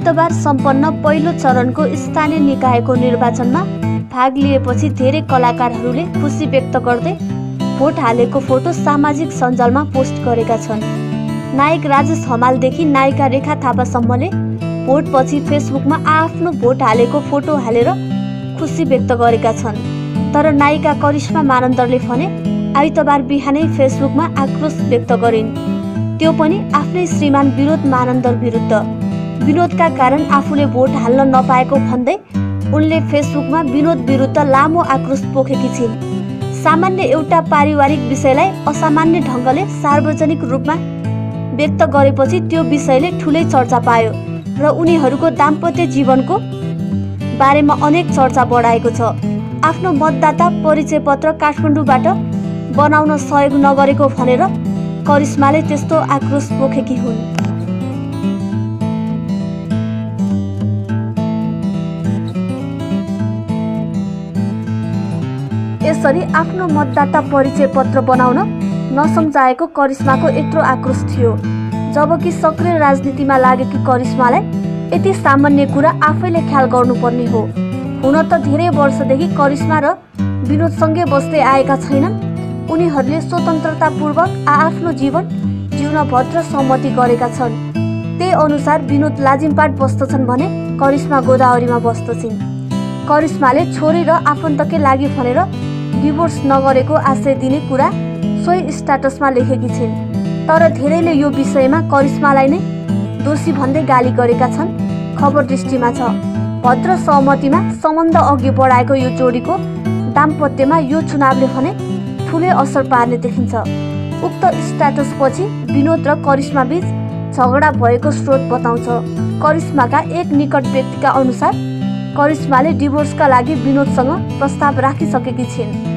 आइतबार सम्पन्न पहिलो चरणको स्थानीय निकायको निर्वाचनमा भाग लिएपछि धेरै कलाकारहरूले खुसी व्यक्त गर्दै भोट हालेको फोटो सामाजिक सञ्जालमा पोस्ट गरेका छन्। नायक राजेश हमालदेखि नायिका रेखा थापासम्मले भोटपछि फेसबुकमा आफ्नो भोट हालेको फोटो हालेर खुसी व्यक्त गरेका छन्। तर नायिका करिश्मा मानन्दरले भने आइतबार बिहानै फेसबुकमा आक्रोश व्यक्त गरिन्, त्यो पनि आफ्नै श्रीमान विनोद मानन्दर विरुद्ध। विनोदका कारण आफूले भोट हाल्न नपाएको भन्दै उनले फेसबुकमा विनोद विरुद्ध लामो आक्रोश पोखेकी छिन्। सामान्य एउटा पारिवारिक विषयलाई असामान्य ढङ्गले सार्वजनिक रूपमा व्यक्त गरेपछि त्यो विषयले ठुलै चर्चा पायो र उनीहरूको दाम्पत्य जीवनको बारेमा अनेक चर्चा बढाएको छ। आफ्नो मतदाता परिचय पत्र काठमाडौँबाट बनाउन सहयोग नगरेको भनेर करिश्माले त्यस्तो आक्रोश पोखेकी हुन्। यसरी आफ्नो मतदाता परिचय पत्र बनाउन नसम्झाएको करिश्माको यत्रो आक्रोश थियो। जबकि सक्रिय राजनीतिमा लागेकी करिश्मालाई यति सामान्य कुरा आफैले ख्याल गर्नुपर्ने हो। हुन त धेरै वर्षदेखि करिश्मा र विनोदसँगै बस्दै आएका छैनन्। उनीहरूले स्वतन्त्रतापूर्वक आफ्नो जीवन जिउन भद्र सहमति गरेका छन्। त्यही अनुसार विनोद लाजिमपाट बस्दछन् भने करिश्मा गोदावरीमा बस्दछिन्। करिश्माले छोरी र आफन्तकै लागि भनेर डिभोर्स नगरेको आशय दिने कुरा सोही स्ट्याटसमा लेखेकी छिन्। तर धेरैले यो विषयमा करिश्मालाई नै दोषी भन्दै गाली गरेका छन्। खबर दृष्टिमा छ, भद्र सहमतिमा सम्बन्ध अघि बढाएको यो जोडीको दाम्पत्यमा यो चुनावले भने ठुलै असर पार्ने देखिन्छ। उक्त स्ट्याटसपछि विनोद र करिश्मा बीच झगडा भएको स्रोत बताउँछ। करिश्माका एक निकट व्यक्तिका अनुसार करिश्माले डिभोर्सका लागि विनोदसँग प्रस्ताव राखिसकेकी छिन्।